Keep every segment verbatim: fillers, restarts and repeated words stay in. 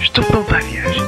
Estou pronto para a viagem.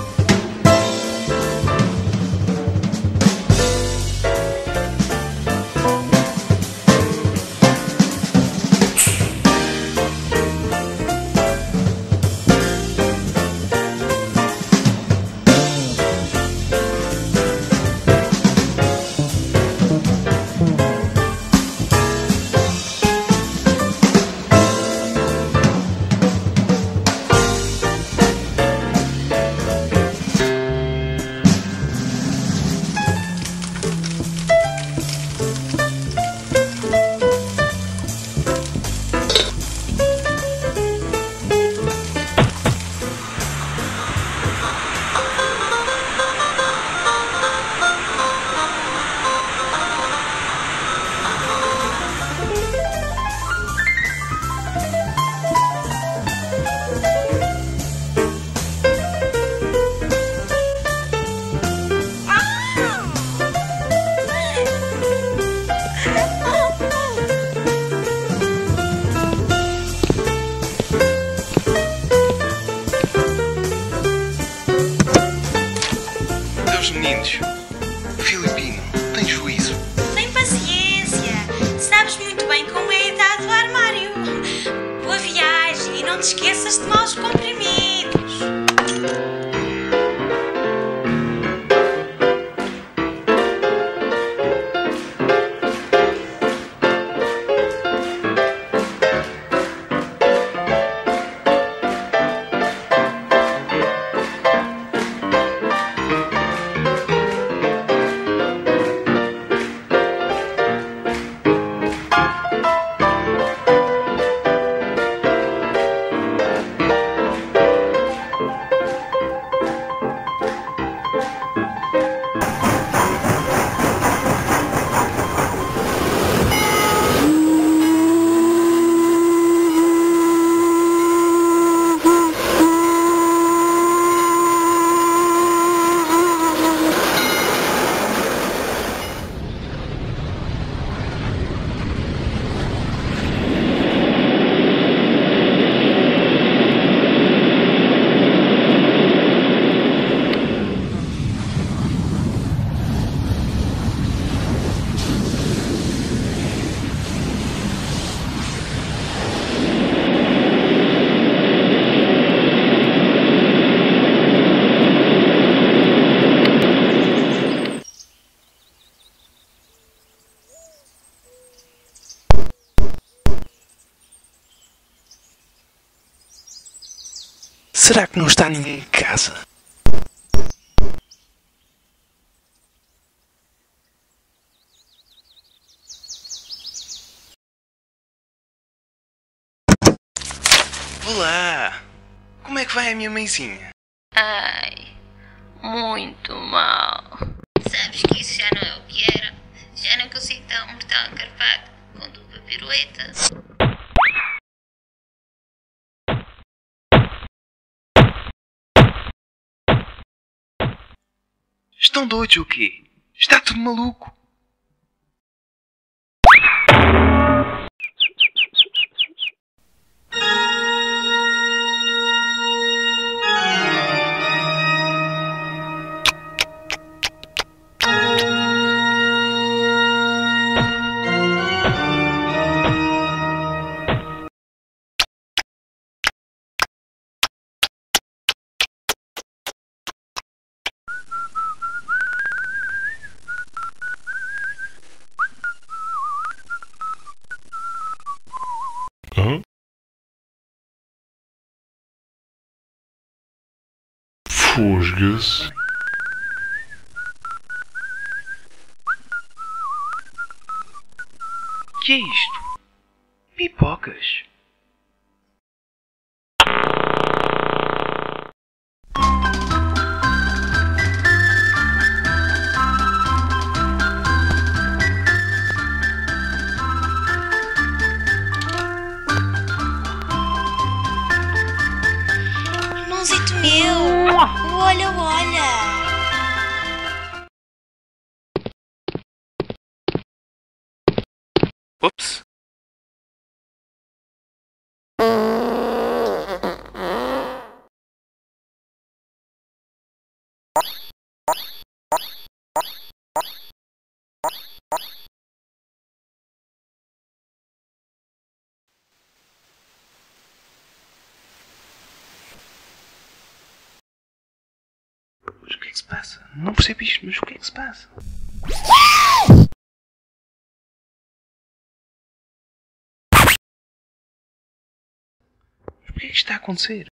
Será que não está ninguém em casa? Olá! Como é que vai a minha mãezinha? Ai, muito mal. Sabes que isso já não é o que era? Já não consigo dar um mortal encarpado com dupla pirueta. Estão doidos ou quê? Está tudo maluco? Hã? Fosgasse. Que é isto? Pipocas. Irmãozito meu, olha, olha. Ups. Mas o que é que se passa? Não percebo isto, mas o que é que se passa? Mas o que é que está a acontecer?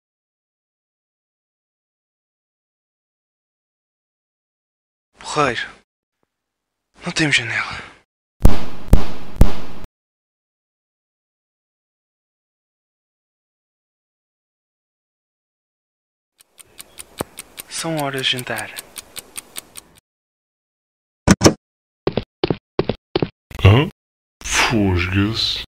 Porreiro. Não temos janela. São horas de jantar. Hã? Fosgasse.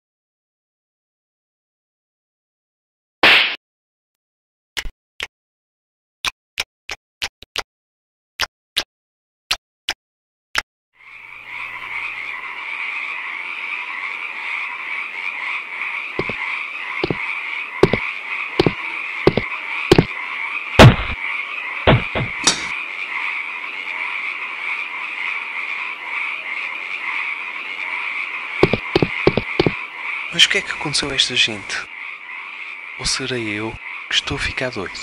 Mas o que é que aconteceu a esta gente? Ou serei eu que estou a ficar doido?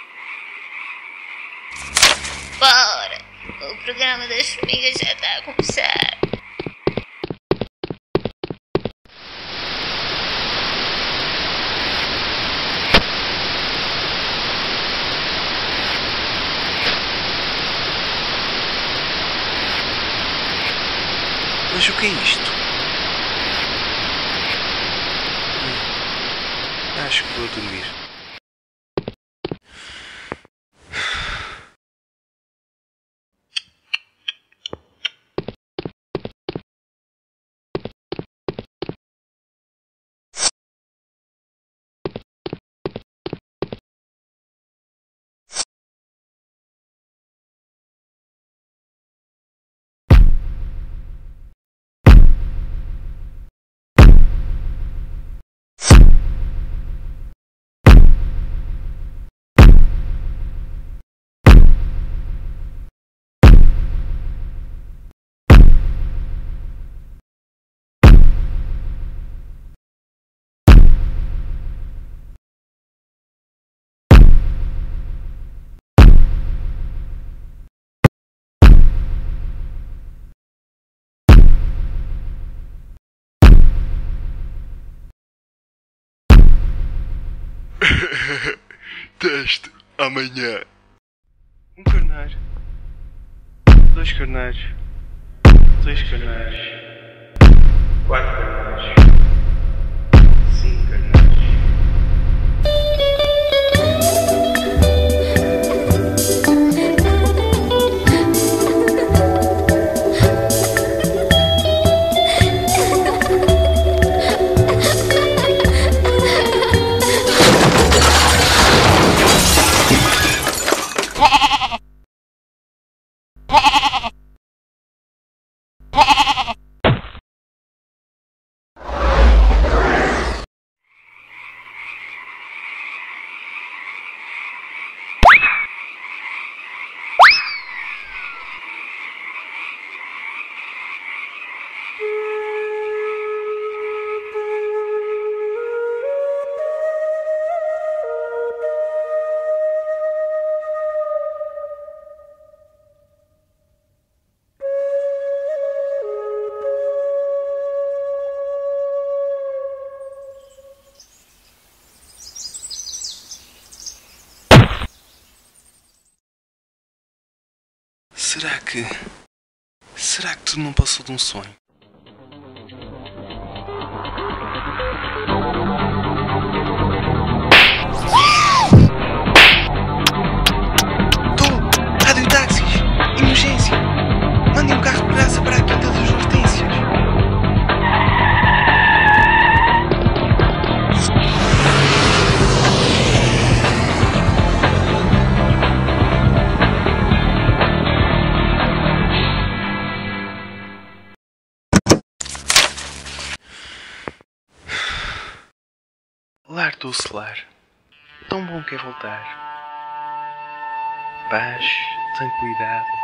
Bora! O programa das formigas já está a começar. Mas o que é isto? Acho que vou dormir. Teste amanhã. Um carneiro. Dois carneiros. Três carneiros. Quatro carneiros. Cinco carneiros. Será que... Será que tudo não passou de um sonho? Tô! Rádio táxis! Emergência! Mandem um carro de graça para a Quinta das Hortênsias! Lar doce lar, tão bom que é voltar. Paz, tranquilidade,